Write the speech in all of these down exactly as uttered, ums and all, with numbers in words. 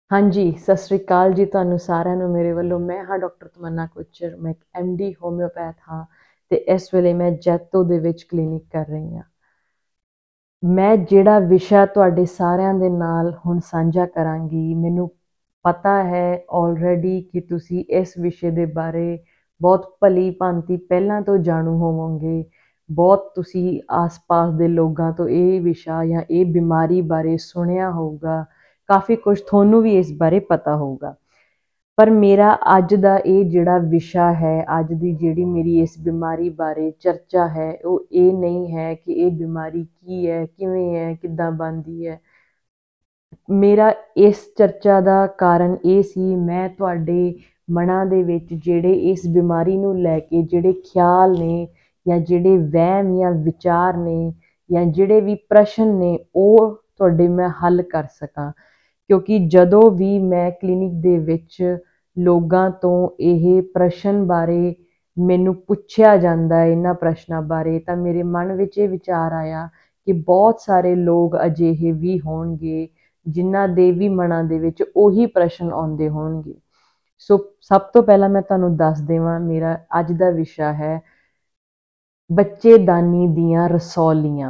हाँ जी, सत श्री अकाल जी ਤੁਹਾਨੂੰ ਸਾਰਿਆਂ ਨੂੰ ਮੇਰੇ ਵੱਲੋਂ। ਮੈਂ ਹਾਂ ਡਾਕਟਰ ਤਮੰਨਾ ਕੋਚਰ। ਮੈਂ ਇੱਕ ਐਮ ਡੀ ਹੋਮਿਓਪੈਥ ਹਾਂ ਤੇ ਇਸ ਵੇਲੇ ਮੈਂ ਜੈਤੋ ਦੇ ਵਿੱਚ ਕਲੀਨਿਕ ਕਰ ਰਹੀ ਹਾਂ। ਮੈਂ ਜਿਹੜਾ ਵਿਸ਼ਾ ਤੁਹਾਡੇ ਸਾਰਿਆਂ ਦੇ ਨਾਲ ਹੁਣ ਸਾਂਝਾ ਕਰਾਂਗੀ, ਮੈਨੂੰ ਪਤਾ ਹੈ ਆਲਰੇਡੀ ਕਿ ਤੁਸੀਂ ਇਸ ਵਿਸ਼ੇ ਦੇ ਬਾਰੇ ਬਹੁਤ ਭਲੀ ਭਾਂਤੀ ਪਹਿਲਾਂ ਤੋਂ ਜਾਣੂ ਹੋਵੋਗੇ। ਬਹੁਤ ਤੁਸੀਂ ਆਸ-ਪਾਸ ਦੇ ਲੋਕਾਂ ਤੋਂ ਇਹ ਵਿਸ਼ਾ ਜਾਂ ਇਹ ਬਿਮਾਰੀ ਬਾਰੇ ਸੁਣਿਆ ਹੋਊਗਾ। ਕਾफ़ी कुछ थोनू भी इस बारे पता होगा। पर मेरा अज का ये जिहड़ा विशा है, अज की जिहड़ी मेरी इस बीमारी बारे चर्चा है, वो ये नहीं है कि ये बीमारी की है, किवें है, किद्दां बनदी है। मेरा इस चर्चा का कारण ये सी, मैं तुहाडे मनां दे विच जिहड़े इस बीमारी नूं लैके जिहड़े ख्याल ने या जिहड़े वहम या विचार ने या जिहड़े भी प्रश्न ने, वो तुहाडे मैं हल कर सकां। क्योंकि जदों भी मैं क्लीनिक दे विच लोगां तो यह प्रश्न बारे मैनू पुछया जाता है, इन्हां प्रश्नों बारे, तो मेरे मन विच ये विचार आया कि बहुत सारे लोग अजिहे भी होणगे जिन्हां दे भी मनां दे विच उही प्रश्न आउंदे होणगे। सो सब तो पहला मैं तुहानूं दस देवां, मेरा अज दा विशा है बच्चेदानी दीआं रसौलियां।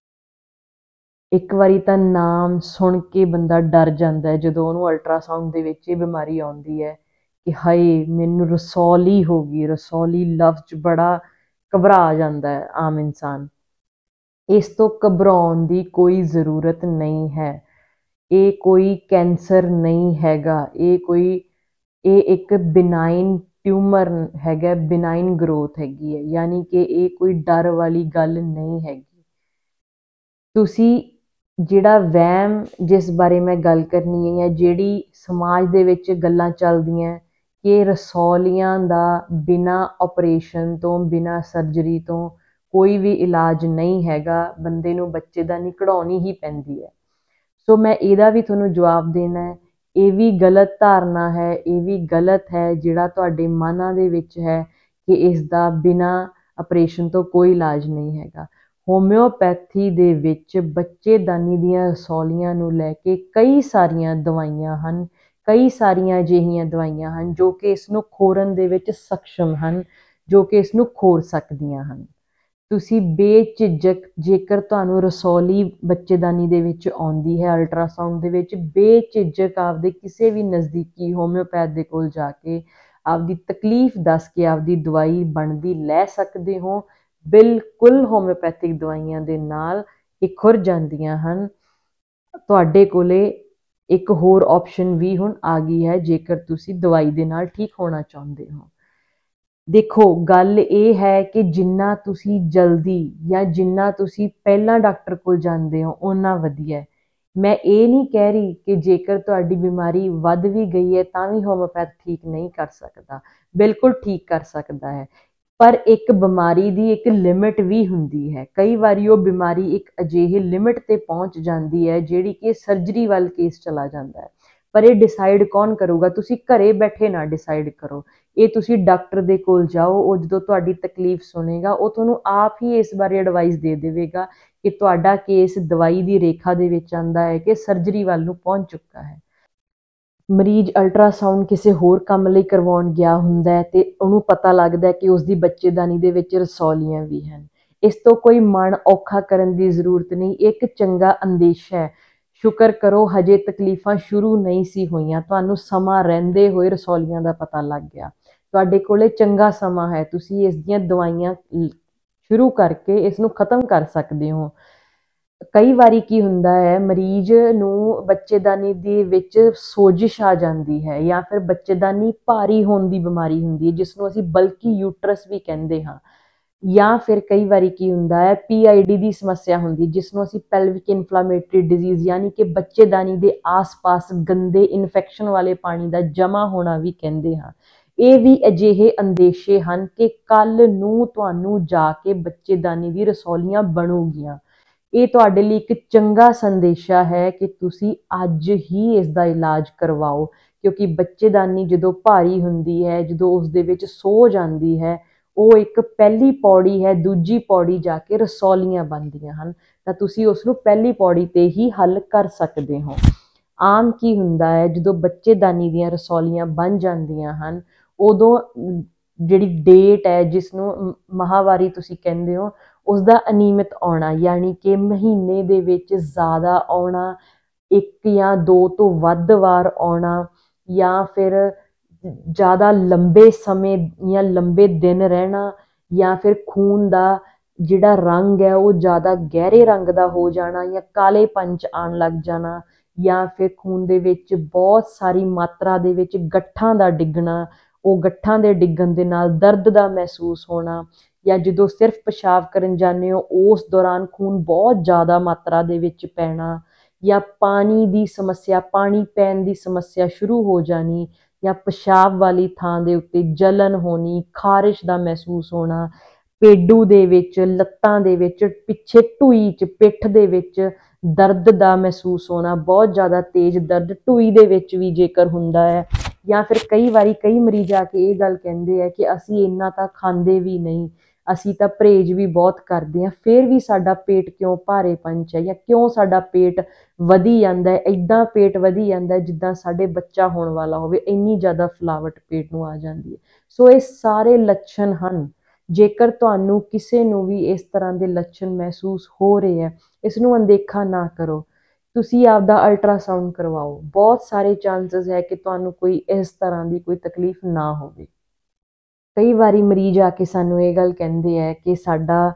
एक बारी तो नाम सुन के बंदा डर जाता है जदों उहनूं अल्ट्रासाउंड दे विच ये बीमारी आउंदी है कि हाए मैनूं रसौली हो गई। रसौली लफ्ज बड़ा घबरा जाता है आम इंसान। इस तो घबराउण दी कोई ज़रूरत नहीं है। ये कोई कैंसर नहीं हैगा, ये कोई ये एक बिनाइन ट्यूमर हैगा, बिनाइन ग्रोथ हैगी है, यानी कि ये कोई डर वाली गल नहीं हैगी। तुसी जिहड़ा वहम जिस बारे मैं गल करनी है या जिहड़ी समाज दे विच गल्लां चलदियां कि रसौलियां दा बिना ऑपरेशन तो बिना सर्जरी तो कोई भी इलाज नहीं हैगा, बंदे नूं बच्चेदानी कढाउणी ही पैंदी है। सो मैं इहदा भी तुहानूं जवाब देना है। ये भी गलत धारणा है, ये भी गलत है जिहड़ा तुहाडे मनां दे विच है कि इसदा बिना ऑपरेशन तो कोई इलाज नहीं हैगा। होम्योपैथी दे विच बच्चेदानी दीआं रसौलियां नूं लैके कई सारियां दवाइयां हन, कई सारियां अजिहियां दवाइयां हन जो कि इसनूं खोरन दे विच सक्षम हन, जो कि इसनूं खोर सकदियां हन। तुसी बेझिझक जेकर तुहानूं रसौली बच्चेदानी दे विच आउंदी है अल्ट्रासाउंड दे विच, बेझिझक आपदे किसी भी नज़दीकी होम्योपैथ दे कोल जाके आपदी तकलीफ दस के आपदी दवाई बनदी लै सकदे हो। बिल्कुल होम्योपैथिक दवाइयां दे नाल ये खुर जांदियां हन। तुहाडे कोले एक होर ऑप्शन भी हुण आ गई है जेकर तुसी दवाई दे नाल ठीक होना चाहुंदे हो। देखो गल ये है कि जिन्ना तुसी जल्दी या जिन्ना तुसी पहला डॉक्टर कोल जांदे हो उन्ना वधिया है। मैं ये नहीं कह रही कि जेकर तुहाडी बीमारी वध भी गई है तां भी होम्योपैथ ठीक नहीं कर सकता, बिल्कुल ठीक कर सकता है। पर एक बीमारी दी एक लिमिट भी हुंदी है। कई वारी वो बीमारी एक अजिही लिमिट ते पहुंच जाती है जिहड़ी कि सर्जरी वाल केस चला जाता है। पर ये डिसाइड कौन करूगा? तुसी घरे बैठे ना डिसाइड करो, ये तुसी डॉक्टर दे कोल जाओ। वो जो तुहाडी तकलीफ सुनेगा वो तुहानूं आप ही इस बारे एडवाइस दे देवेगा कि तुहाडा केस दवाई दी रेखा दे विच आंदा है कि सर्जरी वाल नूं पहुंच चुका है। मरीज अल्ट्रासाउंड किसी होर काम लई करवाउण गया हुंदा है ते उहनूं पता लगदा है कि उसदी बच्चेदानी दे विच रसौलियां भी हन। इस तो कोई मन औखा करन दी जरूरत नहीं, एक चंगा अंदेशा है। शुक्र करो हजे तकलीफां शुरू नहीं सी होईयां, तुहानूं समां रहिंदे होए रसौलियां दा पता लग गया। तुहाडे कोले चंगा समां है, तुसी इस दियां दवाइयां शुरू करके इसनूं खत्म कर सकदे हो। कई वारी की हुंदा है मरीज नूं बच्चेदानी दे विच सोजिश आ जाती है या फिर बच्चेदानी भारी होने की बीमारी हुंदी है जिसनूं असीं बल्कि यूट्रस भी कहंदे हां। या फिर कई बारी की हुंदा है पी आई डी की समस्या हुंदी जिसनूं असीं पैल्विक इन्फ्लामेटरी डिजीज़ यानी कि बच्चेदानी के आस पास गंदे इन्फैक्शन वाले पानी का जमा होना भी कहंदे हां। ये भी अजिहे अंदेशे हन कि कल नूं तुहानूं जाके बच्चेदानी दी रसौलियां बनूगियां। ये तुहाडे लई एक चंगा संदेशा है कि तुसी अज ही इसका इलाज करवाओ, क्योंकि बच्चेदानी जदों भारी हुंदी है, जदों उस दे विच सोज आंदी है, वो एक पहली पौड़ी है, दूजी पौड़ी जाके रसौलियां बनदियां हन। तां तुसी उसनूं पहली पौड़ी ते ही हल कर सकदे हो। ਆਮ ਕੀ ਹੁੰਦਾ ਹੈ, ਜਦੋਂ ਬੱਚੇਦਾਨੀ ਦੀਆਂ ਰਸੌਲੀਆਂ ਬਣ ਜਾਂਦੀਆਂ ਹਨ, ਉਦੋਂ ਜਿਹੜੀ ਡੇਟ ਹੈ ਜਿਸ ਨੂੰ ਮਾਹਵਾਰੀ ਤੁਸੀਂ ਕਹਿੰਦੇ ਹੋ, ਉਸ ਦਾ ਅਨਿਯਮਿਤ ਆਉਣਾ, ਯਾਨੀ ਕਿ ਮਹੀਨੇ ਦੇ ਵਿੱਚ ਜ਼ਿਆਦਾ ਆਉਣਾ, ਇੱਕ ਜਾਂ ਦੋ ਤੋਂ ਵੱਧ ਵਾਰ ਆਉਣਾ, ਜਾਂ ਫਿਰ ਜ਼ਿਆਦਾ ਲੰਬੇ ਸਮੇਂ ਜਾਂ ਲੰਬੇ ਦਿਨ ਰਹਿਣਾ, ਜਾਂ ਫਿਰ ਖੂਨ ਦਾ ਜਿਹੜਾ ਰੰਗ ਹੈ ਉਹ ਜ਼ਿਆਦਾ ਗਹਿਰੇ ਰੰਗ ਦਾ ਹੋ ਜਾਣਾ, ਜਾਂ ਕਾਲੇ ਪੰਚ ਆਉਣ ਲੱਗ ਜਾਣਾ, ਜਾਂ ਫਿਰ ਖੂਨ ਦੇ ਵਿੱਚ ਬਹੁਤ ਸਾਰੀ ਮਾਤਰਾ ਦੇ ਵਿੱਚ ਗੱਠਾਂ ਦਾ ਡਿੱਗਣਾ, ਉਹ ਗੱਠਾਂ ਦੇ ਡਿੱਗਣ ਦੇ ਨਾਲ ਦਰਦ ਦਾ ਮਹਿਸੂਸ ਹੋਣਾ, ਜਾਂ ਜਦੋਂ ਸਿਰਫ ਪਿਸ਼ਾਬ ਕਰਨ ਜਾਂਦੇ ਹੋ ਉਸ ਦੌਰਾਨ ਖੂਨ ਬਹੁਤ ਜ਼ਿਆਦਾ ਮਾਤਰਾ ਦੇ ਵਿੱਚ ਪੈਣਾ, ਜਾਂ ਪਾਣੀ ਦੀ ਸਮੱਸਿਆ, ਪਾਣੀ ਪੈਣ ਦੀ ਸਮੱਸਿਆ ਸ਼ੁਰੂ ਹੋ ਜਾਣੀ, ਜਾਂ ਪਿਸ਼ਾਬ ਵਾਲੀ ਥਾਂ ਦੇ ਉੱਤੇ ਜਲਨ ਹੋਣੀ, ਖਾਰਿਸ਼ ਦਾ ਮਹਿਸੂਸ ਹੋਣਾ, ਪੇਡੂ ਦੇ ਵਿੱਚ, ਲੱਤਾਂ ਦੇ ਵਿੱਚ, ਪਿੱਛੇ ਢੂਈ 'ਚ, ਪਿੱਠ ਦੇ ਵਿੱਚ ਦਰਦ ਦਾ ਮਹਿਸੂਸ ਹੋਣਾ, ਬਹੁਤ ਜ਼ਿਆਦਾ ਤੇਜ਼ ਦਰਦ ਢੂਈ ਦੇ ਵਿੱਚ ਵੀ ਜੇਕਰ ਹੁੰਦਾ ਹੈ, ਜਾਂ ਫਿਰ ਕਈ ਵਾਰੀ ਕਈ ਮਰੀਜ਼ ਆ ਕੇ ਇਹ ਗੱਲ ਕਹਿੰਦੇ ਆ ਕਿ ਅਸੀਂ ਇੰਨਾ ਤਾਂ ਖਾਂਦੇ ਵੀ ਨਹੀਂ, ਅਸੀਂ ਤਾਂ ਪਰਹੇਜ਼ ਵੀ ਬਹੁਤ ਕਰਦੇ ਹਾਂ, ਫਿਰ ਵੀ ਸਾਡਾ ਪੇਟ ਕਿਉਂ ਭਾਰੇ ਪੰਚ ਹੈ, ਜਾਂ ਕਿਉਂ ਸਾਡਾ ਪੇਟ ਵਧੀ ਜਾਂਦਾ ਹੈ, ਇੱਦਾਂ ਪੇਟ ਵਧੀ ਜਾਂਦਾ ਜਿੱਦਾਂ ਸਾਡੇ ਬੱਚਾ ਹੋਣ ਵਾਲਾ ਹੋਵੇ, ਇੰਨੀ ਜ਼ਿਆਦਾ ਫੁਲਾਵਟ ਪੇਟ ਨੂੰ ਆ ਜਾਂਦੀ ਹੈ। ਸੋ ਇਹ ਸਾਰੇ ਲੱਛਣ ਹਨ। ਜੇਕਰ ਤੁਹਾਨੂੰ ਕਿਸੇ ਨੂੰ ਵੀ ਇਸ ਤਰ੍ਹਾਂ ਦੇ ਲੱਛਣ ਮਹਿਸੂਸ ਹੋ ਰਹੇ ਹੈ, ਇਸ ਨੂੰ ਅਣਦੇਖਾ ਨਾ ਕਰੋ, ਤੁਸੀਂ ਆਪਦਾ ਅਲਟਰਾਸਾਊਂਡ ਕਰਵਾਓ। ਬਹੁਤ ਸਾਰੇ ਚਾਂਸਸ ਹੈ ਕਿ ਤੁਹਾਨੂੰ ਕੋਈ ਇਸ ਤਰ੍ਹਾਂ ਦੀ ਕੋਈ ਤਕਲੀਫ ਨਾ ਹੋਵੇ। ਕਈ ਵਾਰੀ ਮਰੀਜ਼ ਆ ਕੇ ਸਾਨੂੰ ਇਹ ਗੱਲ ਕਹਿੰਦੇ ਹੈ ਕਿ ਸਾਡਾ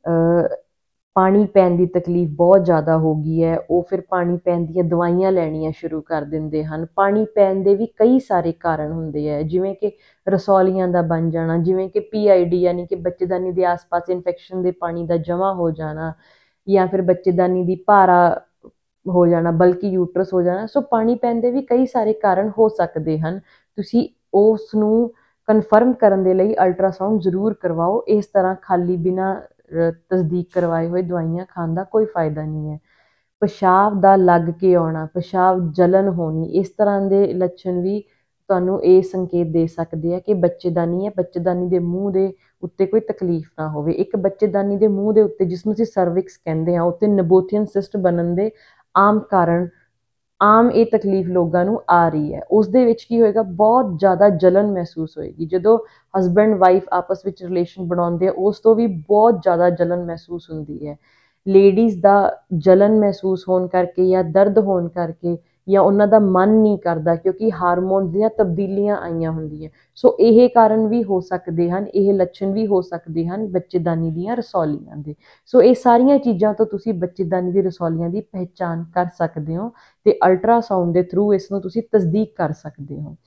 ਪਾਣੀ ਪੈਣ ਦੀ ਤਕਲੀਫ ਬਹੁਤ ਜ਼ਿਆਦਾ ਹੋ ਗਈ ਹੈ, ਉਹ ਫਿਰ ਪਾਣੀ ਪੈਣ ਦੀਆਂ ਦਵਾਈਆਂ ਲੈਣੀਆਂ ਸ਼ੁਰੂ ਕਰ ਦਿੰਦੇ ਹਨ। ਪਾਣੀ ਪੈਣ ਦੇ ਵੀ ਕਈ ਸਾਰੇ ਕਾਰਨ ਹੁੰਦੇ ਹੈ, ਜਿਵੇਂ ਕਿ ਰਸੌਲੀਆਂ ਦਾ ਬਣ ਜਾਣਾ, ਜਿਵੇਂ ਕਿ ਪੀ ਆਈ ਡੀ ਯਾਨੀ ਕਿ ਬੱਚੇਦਾਨੀ ਦੇ ਆਸ-ਪਾਸ ਇਨਫੈਕਸ਼ਨ ਦੇ ਪਾਣੀ ਦਾ ਜਮ੍ਹਾਂ ਹੋ ਜਾਣਾ, ਜਾਂ ਫਿਰ ਬੱਚੇਦਾਨੀ ਦੀ ਭਾਰਾ ਹੋ ਜਾਣਾ, ਬਲਕਿ ਯੂਟਰਸ ਹੋ ਜਾਣਾ। ਸੋ ਪਾਣੀ ਪੈਣ ਦੇ ਵੀ ਕਈ ਸਾਰੇ ਕਾਰਨ ਹੋ ਸਕਦੇ ਹਨ। ਤੁਸੀਂ ਉਸ ਨੂੰ ਕਨਫਰਮ ਕਰਨ ਦੇ ਲਈ ਅਲਟਰਾਸਾਊਂਡ ਜ਼ਰੂਰ ਕਰਵਾਓ। ਇਸ ਤਰ੍ਹਾਂ ਖਾਲੀ ਬਿਨਾਂ ਤਸਦੀਕ ਕਰਵਾਏ ਹੋਏ ਦਵਾਈਆਂ ਖਾਣ ਦਾ ਕੋਈ ਫਾਇਦਾ ਨਹੀਂ ਹੈ। ਪਿਸ਼ਾਬ ਦਾ ਲੱਗ ਕੇ ਆਉਣਾ, ਪਿਸ਼ਾਬ ਜਲਨ ਹੋਣੀ, ਇਸ ਤਰ੍ਹਾਂ ਦੇ ਲੱਛਣ ਵੀ ਤੁਹਾਨੂੰ ਇਹ ਸੰਕੇਤ ਦੇ ਸਕਦੇ ਆ ਕਿ ਬੱਚੇਦਾਨੀ ਹੈ। ਬੱਚੇਦਾਨੀ ਦੇ ਮੂੰਹ ਦੇ ਉੱਤੇ ਕੋਈ ਤਕਲੀਫ ਨਾ ਹੋਵੇ। ਇੱਕ ਬੱਚੇਦਾਨੀ ਦੇ ਮੂੰਹ ਦੇ ਉੱਤੇ, ਜਿਸ ਨੂੰ ਅਸੀਂ ਸਰਵਿਕਸ ਕਹਿੰਦੇ ਹਾਂ, ਉੱਤੇ ਨਬੋਥੀਅਨ ਸਿਸਟ ਬਣਨ ਦੇ ਆਮ ਕਾਰਨ, ਆਮ ਇਹ ਤਕਲੀਫ ਲੋਕਾਂ ਨੂੰ ਆ ਰਹੀ ਹੈ। ਉਸ ਦੇ ਵਿੱਚ ਕੀ ਹੋਏਗਾ, ਬਹੁਤ ਜ਼ਿਆਦਾ ਜਲਨ ਮਹਿਸੂਸ ਹੋਏਗੀ। ਜਦੋਂ ਹਸਬੈਂਡ ਵਾਈਫ ਆਪਸ ਵਿੱਚ ਰਿਲੇਸ਼ਨ ਬਣਾਉਂਦੇ ਆ, ਉਸ ਤੋਂ ਵੀ ਬਹੁਤ ਜ਼ਿਆਦਾ ਜਲਨ ਮਹਿਸੂਸ ਹੁੰਦੀ ਹੈ। ਲੇਡੀਜ਼ ਦਾ ਜਲਨ ਮਹਿਸੂਸ ਹੋਣ ਕਰਕੇ, ਜਾਂ ਦਰਦ ਹੋਣ ਕਰਕੇ, ਜਾਂ ਉਹਨਾਂ ਦਾ ਮਨ ਨਹੀਂ ਕਰਦਾ ਕਿਉਂਕਿ ਹਾਰਮੋਨ ਦੀਆਂ ਤਬਦੀਲੀਆਂ ਆਈਆਂ ਹੁੰਦੀਆਂ। ਸੋ ਇਹ ਕਾਰਨ ਵੀ ਹੋ ਸਕਦੇ ਹਨ, ਇਹ ਲੱਛਣ ਵੀ ਹੋ ਸਕਦੇ ਹਨ ਬੱਚੇਦਾਨੀ ਦੀਆਂ ਰਸੌਲੀਆਂ ਦੇ। ਸੋ ਇਹ ਸਾਰੀਆਂ ਚੀਜ਼ਾਂ ਤੋਂ ਤੁਸੀਂ ਬੱਚੇਦਾਨੀ ਦੀ ਰਸੌਲੀਆਂ ਦੀ ਪਹਿਚਾਣ ਕਰ ਸਕਦੇ ਹੋ ਤੇ ਅਲਟਰਾਸਾਊਂਡ ਦੇ ਥਰੂ ਇਸ ਨੂੰ ਤੁਸੀਂ ਤਸਦੀਕ ਕਰ ਸਕਦੇ ਹੋ।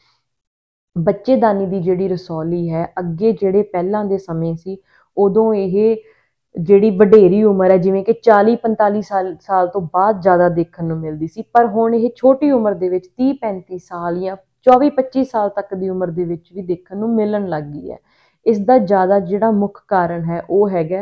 ਬੱਚੇਦਾਨੀ ਦੀ ਜਿਹੜੀ ਰਸੌਲੀ ਹੈ, ਅੱਗੇ ਜਿਹੜੇ ਪਹਿਲਾਂ ਦੇ ਸਮੇਂ ਸੀ, ਉਦੋਂ ਇਹ ਜਿਹੜੀ ਵਡੇਰੀ ਉਮਰ ਹੈ, ਜਿਵੇਂ ਕਿ ਚਾਲੀ ਪੰਤਾਲੀ ਸਾਲ ਸਾਲ ਤੋਂ ਬਾਅਦ ਜ਼ਿਆਦਾ ਦੇਖਣ ਨੂੰ ਮਿਲਦੀ ਸੀ, ਪਰ ਹੁਣ ਇਹ ਛੋਟੀ ਉਮਰ ਦੇ ਵਿੱਚ ਤੀਹ ਪੈਂਤੀ ਸਾਲ ਜਾਂ ਚੌਵੀ ਪੱਚੀ ਸਾਲ ਤੱਕ ਦੀ ਉਮਰ ਦੇ ਵਿੱਚ ਵੀ ਦੇਖਣ ਨੂੰ ਮਿਲਣ ਲੱਗ ਗਈ ਹੈ। ਇਸ ਦਾ ਜ਼ਿਆਦਾ ਜਿਹੜਾ ਮੁੱਖ ਕਾਰਨ ਹੈ ਉਹ ਹੈਗਾ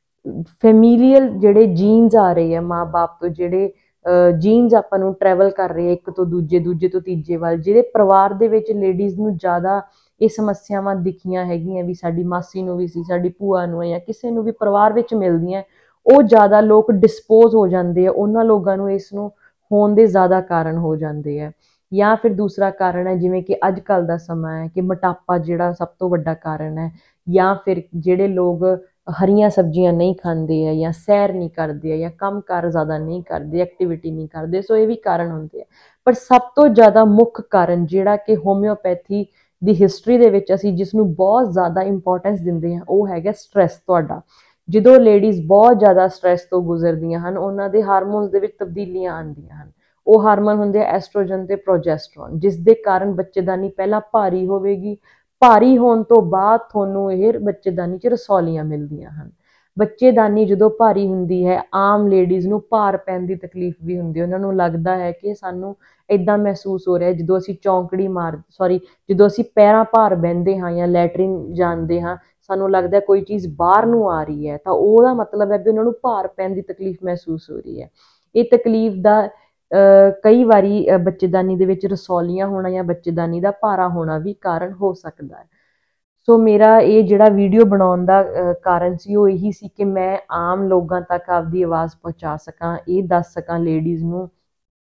ਫੈਮੀਲੀਅਲ ਜਿਹੜੇ ਜੀਨਸ ਆ ਰਹੇ ਆ, ਮਾਂ ਬਾਪ ਤੋਂ ਜਿਹੜੇ ਜੀਨਸ ਆਪਾਂ ਨੂੰ ਟਰੈਵਲ ਕਰ ਰਹੇ ਆ ਇੱਕ ਤੋਂ ਦੂਜੇ, ਦੂਜੇ ਤੋਂ ਤੀਜੇ ਵੱਲ, ਜਿਹੜੇ ਪਰਿਵਾਰ ਦੇ ਵਿੱਚ ਲੇਡੀਜ਼ ਨੂੰ ਜ਼ਿਆਦਾ ਇਹ ਸਮੱਸਿਆਵਾਂ ਦਿਖੀਆਂ ਹੈਗੀਆਂ ਵੀ ਸਾਡੀ ਮਾਸੀ ਨੂੰ ਵੀ ਸੀ, ਸਾਡੀ ਭੂਆ ਨੂੰ ਹੈ, ਜਾਂ ਕਿਸੇ ਨੂੰ ਵੀ ਪਰਿਵਾਰ ਵਿੱਚ ਮਿਲਦੀਆਂ, ਉਹ ਜ਼ਿਆਦਾ ਲੋਕ ਡਿਸਪੋਜ਼ ਹੋ ਜਾਂਦੇ ਆ, ਉਹਨਾਂ ਲੋਕਾਂ ਨੂੰ ਇਸ ਨੂੰ ਹੋਣ ਦੇ ਜ਼ਿਆਦਾ ਕਾਰਨ ਹੋ ਜਾਂਦੇ ਆ। ਜਾਂ ਫਿਰ ਦੂਸਰਾ ਕਾਰਨ ਹੈ ਜਿਵੇਂ ਕਿ ਅੱਜ ਕੱਲ੍ਹ ਦਾ ਸਮਾਂ ਹੈ ਕਿ ਮੋਟਾਪਾ ਜਿਹੜਾ ਸਭ ਤੋਂ ਵੱਡਾ ਕਾਰਨ ਹੈ, ਜਾਂ ਫਿਰ ਜਿਹੜੇ ਲੋਕ ਹਰੀਆਂ ਸਬਜ਼ੀਆਂ ਨਹੀਂ ਖਾਂਦੇ ਆ, ਜਾਂ ਸੈਰ ਨਹੀਂ ਕਰਦੇ ਆ, ਜਾਂ ਕੰਮ ਕਾਰ ਜ਼ਿਆਦਾ ਨਹੀਂ ਕਰਦੇ, ਐਕਟੀਵਿਟੀ ਨਹੀਂ ਕਰਦੇ। ਸੋ ਇਹ ਵੀ ਕਾਰਨ ਹੁੰਦੇ ਆ, ਪਰ ਸਭ ਤੋਂ ਜ਼ਿਆਦਾ ਮੁੱਖ ਕਾਰਨ ਜਿਹੜਾ ਕਿ ਹੋਮਿਓਪੈਥੀ ਦੀ ਹਿਸਟਰੀ ਦੇ ਵਿੱਚ ਅਸੀਂ ਜਿਸ ਨੂੰ ਬਹੁਤ ਜ਼ਿਆਦਾ ਇੰਪੋਰਟੈਂਸ ਦਿੰਦੇ ਹਾਂ, ਉਹ ਹੈਗਾ ਸਟਰੈਸ। ਤੁਹਾਡਾ ਜਦੋਂ ਲੇਡੀਜ਼ ਬਹੁਤ ਜ਼ਿਆਦਾ ਸਟਰੈਸ ਤੋਂ ਗੁਜ਼ਰਦੀਆਂ ਹਨ, ਉਹਨਾਂ ਦੇ ਹਾਰਮੋਨਸ ਦੇ ਵਿੱਚ ਤਬਦੀਲੀਆਂ ਆਉਂਦੀਆਂ ਹਨ। ਉਹ ਹਾਰਮੋਨ ਹੁੰਦੇ ਆ ਐਸਟ੍ਰੋਜਨ ਤੇ ਪ੍ਰੋਜੈਸਟਰੋਨ, ਜਿਸ ਦੇ ਕਾਰਨ ਬੱਚੇਦਾਨੀ ਪਹਿਲਾਂ ਭਾਰੀ ਹੋਵੇਗੀ, ਭਾਰੀ ਹੋਣ ਤੋਂ ਬਾਅਦ ਤੁਹਾਨੂੰ ਇਹ ਬੱਚੇਦਾਨੀ 'ਚ ਰਸੌਲੀਆਂ ਮਿਲਦੀਆਂ ਹਨ। ਬੱਚੇਦਾਨੀ ਜਦੋਂ ਭਾਰੀ ਹੁੰਦੀ ਹੈ, ਆਮ ਲੇਡੀਜ਼ ਨੂੰ ਭਾਰ ਪੈਣ ਦੀ ਤਕਲੀਫ ਵੀ ਹੁੰਦੀ ਹੈ। ਉਹਨਾਂ ਨੂੰ ਲੱਗਦਾ ਹੈ ਕਿ ਸਾਨੂੰ ਇੱਦਾਂ ਮਹਿਸੂਸ ਹੋ ਰਿਹਾ ਜਦੋਂ ਅਸੀਂ ਚੌਂਕੜੀ ਮਾਰ ਸੌਰੀ ਜਦੋਂ ਅਸੀਂ ਪੈਰਾਂ ਭਾਰ ਬਹਿੰਦੇ ਹਾਂ ਜਾਂ ਲੈਟਰਿਨ ਜਾਂਦੇ ਹਾਂ, ਸਾਨੂੰ ਲੱਗਦਾ ਕੋਈ ਚੀਜ਼ ਬਾਹਰ ਨੂੰ ਆ ਰਹੀ ਹੈ, ਤਾਂ ਉਹਦਾ ਮਤਲਬ ਹੈ ਵੀ ਉਹਨਾਂ ਨੂੰ ਭਾਰ ਪੈਣ ਦੀ ਤਕਲੀਫ ਮਹਿਸੂਸ ਹੋ ਰਹੀ ਹੈ। ਇਹ ਤਕਲੀਫ ਦਾ ਕਈ ਵਾਰੀ ਬੱਚੇਦਾਨੀ ਦੇ ਵਿੱਚ ਰਸੌਲੀਆਂ ਹੋਣਾ ਜਾਂ ਬੱਚੇਦਾਨੀ ਦਾ ਭਾਰਾ ਹੋਣਾ ਵੀ ਕਾਰਨ ਹੋ ਸਕਦਾ ਹੈ। ਸੋ ਮੇਰਾ ਇਹ ਜਿਹੜਾ ਵੀਡੀਓ ਬਣਾਉਣ ਦਾ ਕਾਰਨ ਸੀ ਉਹ ਇਹੀ ਸੀ ਕਿ ਮੈਂ ਆਮ ਲੋਕਾਂ ਤੱਕ ਆਪਦੀ ਆਵਾਜ਼ ਪਹੁੰਚਾ ਸਕਾਂ, ਇਹ ਦੱਸ ਸਕਾਂ ਲੇਡੀਜ਼ ਨੂੰ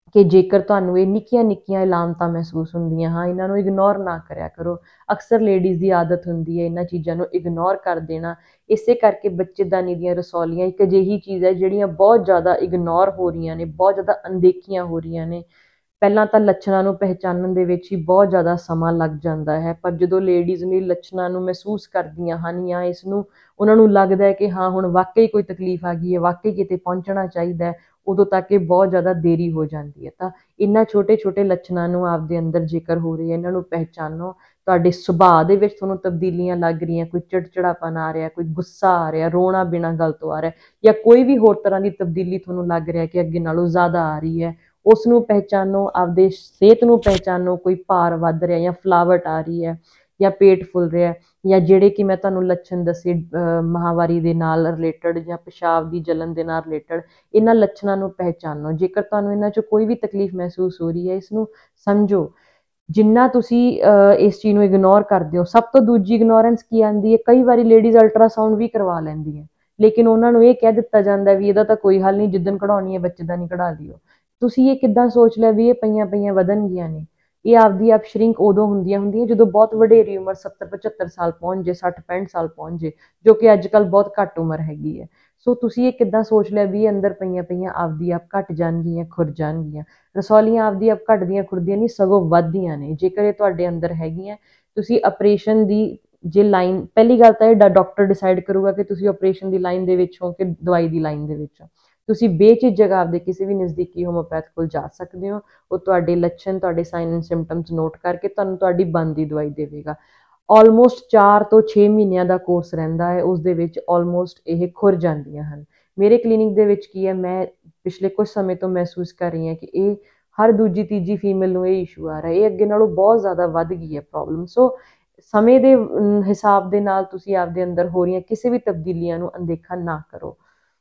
ਕਿ ਜੇਕਰ ਤੁਹਾਨੂੰ ਇਹ ਨਿੱਕੀਆਂ ਨਿੱਕੀਆਂ ਇਲਾਮਤਾਂ ਮਹਿਸੂਸ ਹੁੰਦੀਆਂ ਹਾਂ, ਇਹਨਾਂ ਨੂੰ ਇਗਨੋਰ ਨਾ ਕਰਿਆ ਕਰੋ। ਅਕਸਰ ਲੇਡੀਜ਼ ਦੀ ਆਦਤ ਹੁੰਦੀ ਹੈ ਇਹਨਾਂ ਚੀਜ਼ਾਂ ਨੂੰ ਇਗਨੋਰ ਕਰ ਦੇਣਾ। ਇਸੇ ਕਰਕੇ ਬੱਚੇਦਾਨੀ ਦੀਆਂ ਰਸੌਲੀਆਂ ਇੱਕ ਅਜਿਹੀ ਚੀਜ਼ ਹੈ ਜਿਹੜੀਆਂ ਬਹੁਤ ਜ਼ਿਆਦਾ ਇਗਨੋਰ ਹੋ ਰਹੀਆਂ ਨੇ, ਬਹੁਤ ਜ਼ਿਆਦਾ ਅਣਦੇਖੀਆਂ ਹੋ ਰਹੀਆਂ ਨੇ। ਪਹਿਲਾਂ ਤਾਂ ਲੱਛਣਾਂ ਨੂੰ ਪਹਿਚਾਨਣ ਦੇ ਵਿੱਚ ਹੀ ਬਹੁਤ ਜ਼ਿਆਦਾ ਸਮਾਂ ਲੱਗ ਜਾਂਦਾ ਹੈ, ਪਰ ਜਦੋਂ ਲੇਡੀਜ਼ ਨੇ ਲੱਛਣਾਂ ਨੂੰ ਮਹਿਸੂਸ ਕਰਦੀਆਂ ਹਨ ਜਾਂ ਇਸ ਨੂੰ ਉਹਨਾਂ ਨੂੰ ਲੱਗਦਾ ਹੈ ਕਿ ਹਾਂ ਹੁਣ ਵਾਕਈ ਕੋਈ ਤਕਲੀਫ ਆ ਗਈ ਹੈ, ਵਾਕਈ ਕਿਤੇ ਪਹੁੰਚਣਾ ਚਾਹੀਦਾ ਹੈ, ਉਦੋਂ ਤੱਕ ਇਹ ਬਹੁਤ ਜ਼ਿਆਦਾ ਦੇਰੀ ਹੋ ਜਾਂਦੀ ਹੈ। ਤਾਂ ਇਹਨਾਂ ਛੋਟੇ ਛੋਟੇ ਲੱਛਣਾਂ ਨੂੰ ਆਪਦੇ ਅੰਦਰ ਜੇਕਰ ਹੋ ਰਹੀ ਹੈ, ਇਹਨਾਂ ਨੂੰ ਪਹਿਚਾਨੋ। ਤੁਹਾਡੇ ਸੁਭਾਅ ਦੇ ਵਿੱਚ ਤੁਹਾਨੂੰ ਤਬਦੀਲੀਆਂ ਲੱਗ ਰਹੀਆਂ, ਕੋਈ ਚਿੜਚਿੜਾਪਨ ਆ ਰਿਹਾ, ਕੋਈ ਗੁੱਸਾ ਆ ਰਿਹਾ, ਰੋਣਾ ਬਿਨਾਂ ਗੱਲ ਤੋਂ ਆ ਰਿਹਾ, ਜਾਂ ਕੋਈ ਵੀ ਹੋਰ ਤਰ੍ਹਾਂ ਦੀ ਤਬਦੀਲੀ ਤੁਹਾਨੂੰ ਲੱਗ ਰਿਹਾ ਕਿ ਅੱਗੇ ਨਾਲੋਂ ਜ਼ਿਆਦਾ ਆ ਰਹੀ ਹੈ, ਉਸ ਨੂੰ ਪਹਿਚਾਨੋ। ਆਪਦੇ ਸਿਹਤ ਨੂੰ ਪਹਿਚਾਨੋ, ਕੋਈ ਭਾਰ ਵੱਧ ਰਿਹਾ ਜਾਂ ਫਲਾਵਟ ਆ ਰਹੀ ਹੈ ਜਾਂ ਪੇਟ ਫੁੱਲ ਰਿਹਾ, ਜਾਂ ਜਿਹੜੇ ਕਿ ਮੈਂ ਤੁਹਾਨੂੰ ਲੱਛਣ ਦੱਸੇ ਮਹਾਂਵਾਰੀ ਦੇ ਨਾਲ ਰਿਲੇਟਡ ਜਾਂ ਪਿਸ਼ਾਬ ਦੀ ਜਲਨ ਦੇ ਨਾਲ ਰਿਲੇਟਡ, ਇਹਨਾਂ ਲੱਛਣਾਂ ਨੂੰ ਪਹਿਚਾਨੋ। ਜੇਕਰ ਤੁਹਾਨੂੰ ਇਹਨਾਂ 'ਚੋਂ ਕੋਈ ਵੀ ਤਕਲੀਫ ਮਹਿਸੂਸ ਹੋ ਰਹੀ ਹੈ, ਇਸ ਨੂੰ ਸਮਝੋ। ਜਿੰਨਾ ਤੁਸੀਂ ਇਸ ਚੀਜ਼ ਨੂੰ ਇਗਨੋਰ ਕਰਦੇ ਹੋ, ਸਭ ਤੋਂ ਦੂਜੀ ਇਗਨੋਰੈਂਸ ਕੀ ਆਉਂਦੀ ਹੈ, ਕਈ ਵਾਰੀ ਲੇਡੀਜ਼ ਅਲਟਰਾਸਾਊਂਡ ਵੀ ਕਰਵਾ ਲੈਂਦੀਆਂ, ਲੇਕਿਨ ਉਹਨਾਂ ਨੂੰ ਇਹ ਕਹਿ ਦਿੱਤਾ ਜਾਂਦਾ ਵੀ ਇਹਦਾ ਤਾਂ ਕੋਈ ਹੱਲ ਨਹੀਂ, ਜਿੱਦਣ ਕਢਾਉਣੀ ਹੈ ਬੱਚੇ ਦਾ ਨਹੀਂ ਕਢਾ ਲਿਓ। ਤੁਸੀਂ ਇਹ ਕਿੱਦਾਂ ਸੋਚ ਲਿਆ ਵੀ ਇਹ ਪਈਆਂ ਪਈਆਂ ਵਧਣਗੀਆਂ ਨੇ? ਇਹ ਆਪਦੀ ਆਪ ਸ਼ਰਿੰਕ ਉਦੋਂ ਹੁੰਦੀਆਂ ਹੁੰਦੀਆਂ ਜਦੋਂ ਬਹੁਤ ਵਡੇਰੀ ਉਮਰ ਸੱਤਰ ਪਝੱਤਰ ਸਾਲ ਪਹੁੰਚ ਜੇ, ਸੱਠ ਪੈਂਹਠ ਸਾਲ ਪਹੁੰਚ ਜੇ, ਜੋ ਕਿ ਅੱਜ ਕੱਲ੍ਹ ਬਹੁਤ ਘੱਟ ਉਮਰ ਹੈਗੀ ਹੈ। ਸੋ ਤੁਸੀਂ ਇਹ ਕਿੱਦਾਂ ਸੋਚ ਲਿਆ ਵੀ ਇਹ ਅੰਦਰ ਪਈਆਂ ਪਈਆਂ ਆਪਦੀ ਆਪ ਘੱਟ ਜਾਣਗੀਆਂ, ਖੁਰ ਜਾਣਗੀਆਂ? ਰਸੌਲੀਆਂ ਆਪਦੀ ਆਪ ਘੱਟਦੀਆਂ ਖੁਰਦੀਆਂ ਨਹੀਂ, ਸਗੋਂ ਵੱਧਦੀਆਂ ਨੇ। ਜੇਕਰ ਇਹ ਤੁਹਾਡੇ ਅੰਦਰ ਹੈਗੀਆਂ, ਤੁਸੀਂ ਆਪਰੇਸ਼ਨ ਦੀ ਜੇ ਲਾਈਨ, ਪਹਿਲੀ ਗੱਲ ਤਾਂ ਇਹ ਡਾਕਟਰ ਡਿਸਾਈਡ ਕਰੂਗਾ ਕਿ ਤੁਸੀਂ ਆਪਰੇਸ਼ਨ ਦੀ ਲਾਈਨ ਦੇ ਵਿੱਚ ਹੋ ਕਿ ਦਵਾਈ ਦੀ ਲਾਈਨ ਦੇ ਵਿੱਚ ਹੋ। ਤੁਸੀਂ ਬੇਝਿਜਕ ਆਪਦੇ ਕਿਸੇ ਵੀ ਨਜ਼ਦੀਕੀ ਹੋਮੋਪੈਥ ਕੋਲ ਜਾ ਸਕਦੇ ਹੋ। ਉਹ ਤੁਹਾਡੇ ਲੱਛਣ, ਤੁਹਾਡੇ ਸਾਈਨ ਐਂਡ ਸਿੰਪਟਮਸ ਨੋਟ ਕਰਕੇ ਤੁਹਾਨੂੰ ਤੁਹਾਡੀ ਬਣਦੀ ਦਵਾਈ ਦੇਵੇਗਾ। ਆਲਮੋਸਟ ਚਾਰ ਤੋਂ ਛੇ ਮਹੀਨਿਆਂ ਦਾ ਕੋਰਸ ਰਹਿੰਦਾ ਹੈ, ਉਸ ਦੇ ਵਿੱਚ ਆਲਮੋਸਟ ਇਹ ਖੁਰ ਜਾਂਦੀਆਂ ਹਨ। ਮੇਰੇ ਕਲੀਨਿਕ ਦੇ ਵਿੱਚ ਕੀ ਹੈ, ਮੈਂ ਪਿਛਲੇ ਕੁਝ ਸਮੇਂ ਤੋਂ ਮਹਿਸੂਸ ਕਰ ਰਹੀ ਹਾਂ ਕਿ ਇਹ ਹਰ ਦੂਜੀ ਤੀਜੀ ਫੀਮੇਲ ਨੂੰ ਇਹ ਇਸ਼ੂ ਆ ਰਿਹਾ। ਇਹ ਅੱਗੇ ਨਾਲੋਂ ਬਹੁਤ ਜ਼ਿਆਦਾ ਵੱਧ ਗਈ ਹੈ ਪ੍ਰੋਬਲਮ। ਸੋ ਸਮੇਂ ਦੇ ਹਿਸਾਬ ਦੇ ਨਾਲ ਤੁਸੀਂ ਆਪਦੇ ਅੰਦਰ ਹੋ ਰਹੀਆਂ ਕਿਸੇ ਵੀ ਤਬਦੀਲੀਆਂ ਨੂੰ ਅਣਦੇਖਾ ਨਾ ਕਰੋ।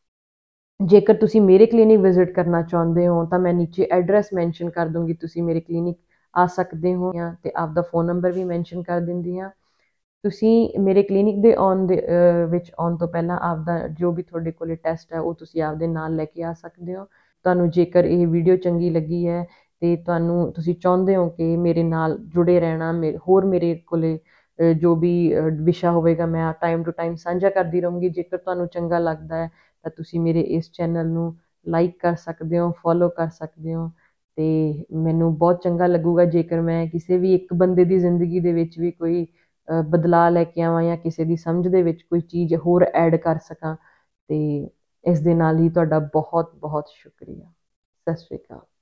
ਜੇਕਰ ਤੁਸੀਂ ਮੇਰੇ ਕਲੀਨਿਕ ਵਿਜ਼ਿਟ ਕਰਨਾ ਚਾਹੁੰਦੇ ਹੋ ਤਾਂ ਮੈਂ ਨੀਚੇ ਐਡਰੈਸ ਮੈਂਸ਼ਨ ਕਰ ਦੂੰਗੀ, ਤੁਸੀਂ ਮੇਰੇ ਕਲੀਨਿਕ ਆ ਸਕਦੇ ਹੋ, ਅਤੇ ਆਪਦਾ ਫ਼ੋਨ ਨੰਬਰ ਵੀ ਮੈਂਸ਼ਨ ਕਰ ਦਿੰਦੀ ਹਾਂ। ਤੁਸੀਂ ਮੇਰੇ ਕਲੀਨਿਕ ਦੇ ਆਉਣ ਦੇ ਵਿੱਚ ਆਉਣ ਤੋਂ ਪਹਿਲਾਂ ਆਪਦਾ ਜੋ ਵੀ ਤੁਹਾਡੇ ਕੋਲ ਟੈਸਟ ਹੈ ਉਹ ਤੁਸੀਂ ਆਪਦੇ ਨਾਲ ਲੈ ਕੇ ਆ ਸਕਦੇ ਹੋ। ਤੁਹਾਨੂੰ ਜੇਕਰ ਇਹ ਵੀਡੀਓ ਚੰਗੀ ਲੱਗੀ ਹੈ ਅਤੇ ਤੁਹਾਨੂੰ ਤੁਸੀਂ ਚਾਹੁੰਦੇ ਹੋ ਕਿ ਮੇਰੇ ਨਾਲ ਜੁੜੇ ਰਹਿਣਾ, ਮੇ ਹੋਰ ਮੇਰੇ ਕੋਲ ਜੋ ਵੀ ਵਿਸ਼ਾ ਹੋਵੇਗਾ ਮੈਂ ਟਾਈਮ ਟੂ ਟਾਈਮ ਸਾਂਝਾ ਕਰਦੀ ਰਹੂੰਗੀ। ਜੇਕਰ ਤੁਹਾਨੂੰ ਚੰਗਾ ਲੱਗਦਾ ਹੈ ਤਾਂ ਤੁਸੀਂ ਮੇਰੇ ਇਸ ਚੈਨਲ ਨੂੰ ਲਾਈਕ ਕਰ ਸਕਦੇ ਹੋ, ਫੋਲੋ ਕਰ ਸਕਦੇ ਹੋ, ਅਤੇ ਮੈਨੂੰ ਬਹੁਤ ਚੰਗਾ ਲੱਗੂਗਾ ਜੇਕਰ ਮੈਂ ਕਿਸੇ ਵੀ ਇੱਕ ਬੰਦੇ ਦੀ ਜ਼ਿੰਦਗੀ ਦੇ ਵਿੱਚ ਵੀ ਕੋਈ ਬਦਲਾਅ ਲੈ ਕੇ ਆਵਾਂ ਜਾਂ ਕਿਸੇ ਦੀ ਸਮਝ ਦੇ ਵਿੱਚ ਕੋਈ ਚੀਜ਼ ਹੋਰ ਐਡ ਕਰ ਸਕਾਂ। ਅਤੇ ਇਸ ਦੇ ਨਾਲ ਹੀ ਤੁਹਾਡਾ ਬਹੁਤ ਬਹੁਤ ਸ਼ੁਕਰੀਆ। ਸਤਿ ਸ਼੍ਰੀ ਅਕਾਲ।